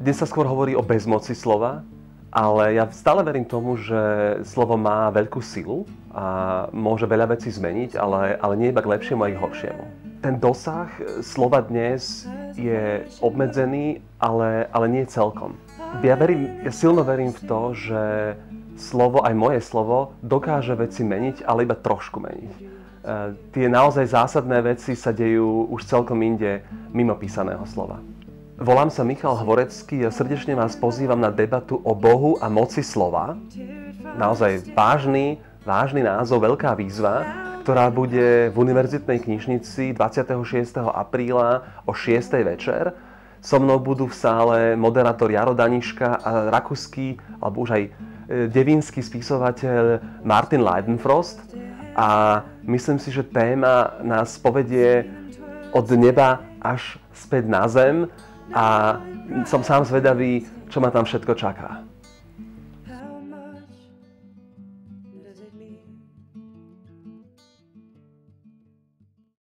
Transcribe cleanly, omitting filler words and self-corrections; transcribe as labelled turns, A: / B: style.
A: Dnes sa skôr hovorí o bezmoci slova, ale ja stále verím tomu, že slovo má veľkú silu a môže veľa vecí zmeniť, ale nie iba k lepšiemu a k horšiemu. Ten dosah slova dnes je obmedzený, ale nie celkom. Ja silno verím v to, že slovo, aj moje slovo, dokáže veci meniť, ale iba trošku meniť. Tie naozaj zásadné veci sa dejú už celkom inde mimo písaného slova. Volám sa Michal Hvorecký a srdečne vás pozývam na debatu o Bohu a moci slova. Naozaj vážny názov, veľká výzva, ktorá bude v Univerzitnej knižnici 26. apríla o 6. večer. So mnou budú v sále moderátor Jaro Daniška a rakúsky, alebo už aj devínsky spisovateľ Martin Leidenfrost. A myslím si, že téma nás povedie od neba až späť na zem a som sám zvedavý, čo ma tam všetko čaká.